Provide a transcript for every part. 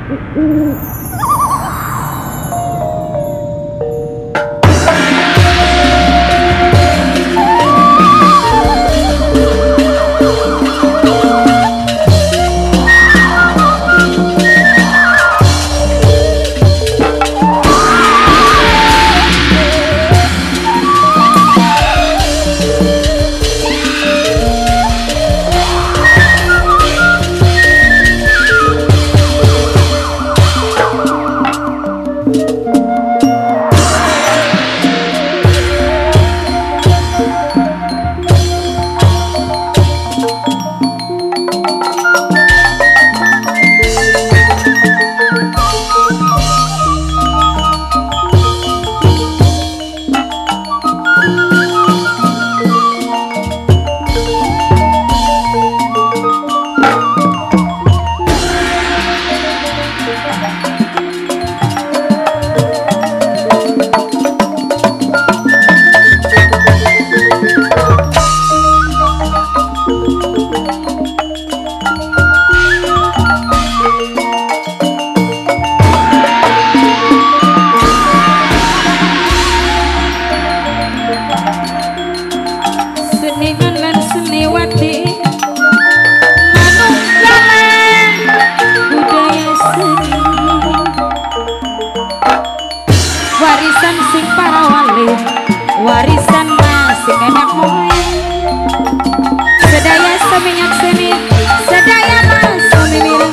Warisan sing para wali, warisan masing enak moyang. Sedaya seminyak seni, sedaya mas mimiran.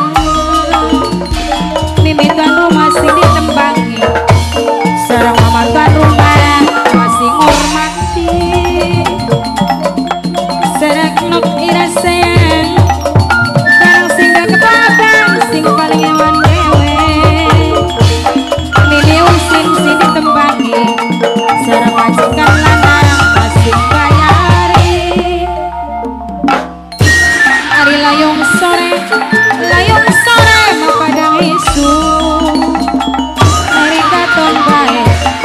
Mimitan rumah sing ditembangi, sareng mamatan rumah masing hormati. Serak nok irasayang, karang sing gak kepadang, sing paling ewan dewe. Sing ditembangi sareng majikan lanang masing bayari. Ari layong sore mapadang isu. Ari katon bae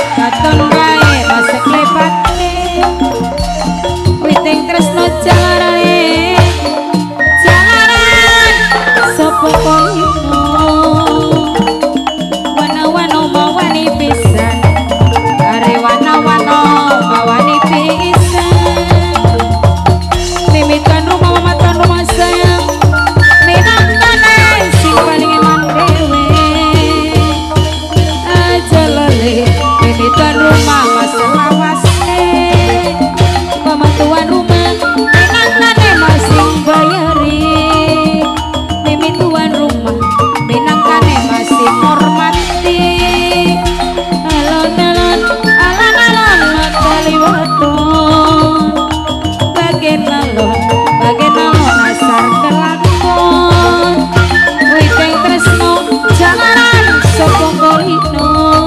masek lepatne. Witing tresno jalarane, jalaran sapa kono. Wana-wana mawani pisan, are wana-wana mawani pisan. Mimikan rumah mamatan rumah sayang, minangkane sing paling eman dewe. Aja lele mimikan rumah maselawasne, pematuan rumah minangkane masing bayari. Mimituan rumah minangkane masing hormati. Alon-alon taliwadon, bagen alon asar kelakon. Witing tresno jalaran sopong kolino.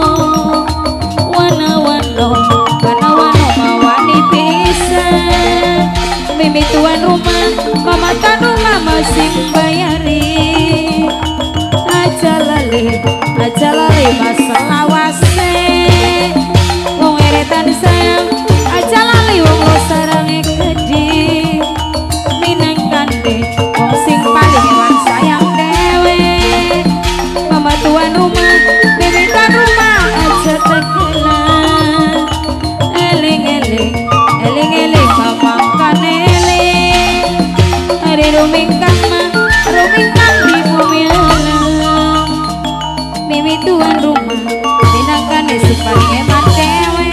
Wana-wano mawani pisan. Mimituan rumah mamatan rumah masing bayari. Aja lali maselawase, wong eretan sayang. Aja lali wong lo sarange gede. Minangkane wong sing paling ewan sayang dewe. Pematuan rumah mimitan rumah aja tegelan. Eling-eling mamangkan eling. Ari rumingkang di bumi alam. Mimituan rumah minangkane sing paling eman dewe.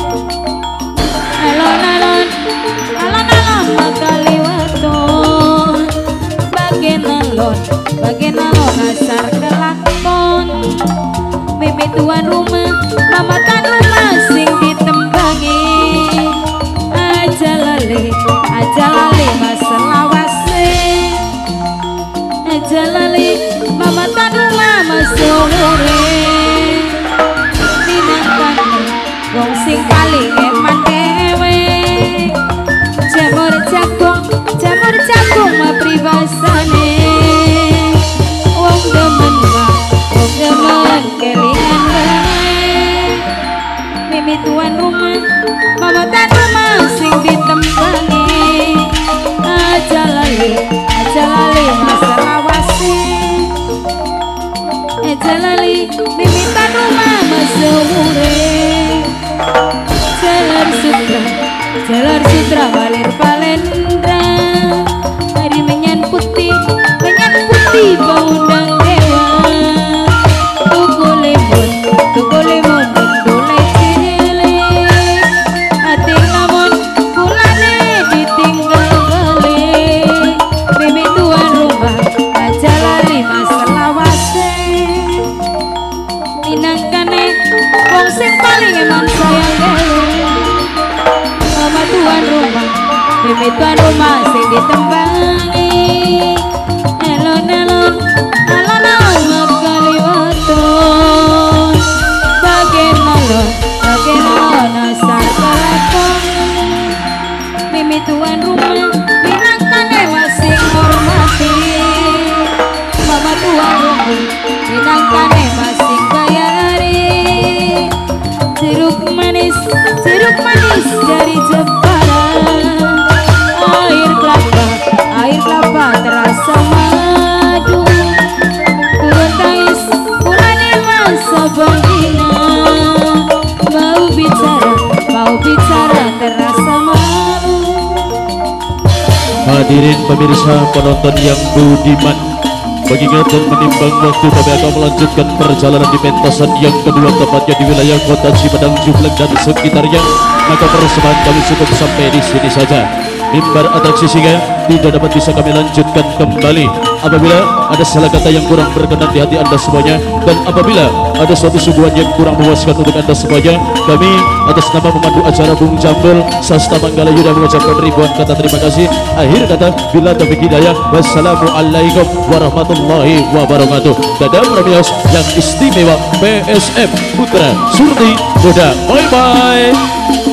Alon-alon makaliwaton, bagen alon asar kelakon. Mimituan rumah mamatan rumah sing ditembangi. Aja lali maselawase, aja lali mamatan rumah masore. Minangkane wong sing paling eman dewe. Jamur jagung mah pribasane. Wong demen kelingan bae. mimitan rumah masewure Jalar sutra walir palendra hari menyan putih baundang dewa tuku lemon dendule cilik ati lamun kulane ditinggal balik mimi tuan rumah aja lali maselawase minangkane wong sing paling eman sayang mama tuan rumah mimi tuan rumah sing ditembangi alon-alon kaliwaton bagen asar kelakon mimi tuan rumah minangkane masing hormati mama tuan rumah minangkane masing bayari jeruk manis dari Jepara air kelapa terasa madu turun tangis kulane masa bangina mau bicara terasa malu. Hadirin pemirsa penonton yang budiman, mengingat dan menimbang waktu kami akan melanjutkan perjalanan di pentasan yang kedua tepatnya di wilayah kota Cipadang Jublek dan sekitarnya, maka persembahan kami cukup sampai di sini saja. Mimbar atraksi singa tidak dapat bisa kami lanjutkan kembali apabila ada salah kata yang kurang berkenan di hati anda semuanya, dan apabila ada suatu suguhan yang kurang memuaskan untuk anda semuanya, kami atas nama pemandu acara Bung Jambul Sasta Manggala Yuda mengucapkan ribuan kata terima kasih. Akhir kata bila taufiq hidayah, wassalamualaikum warahmatullahi wabarakatuh. Dadang Ramios yang istimewa PSM Putra Surti Boda, bye bye.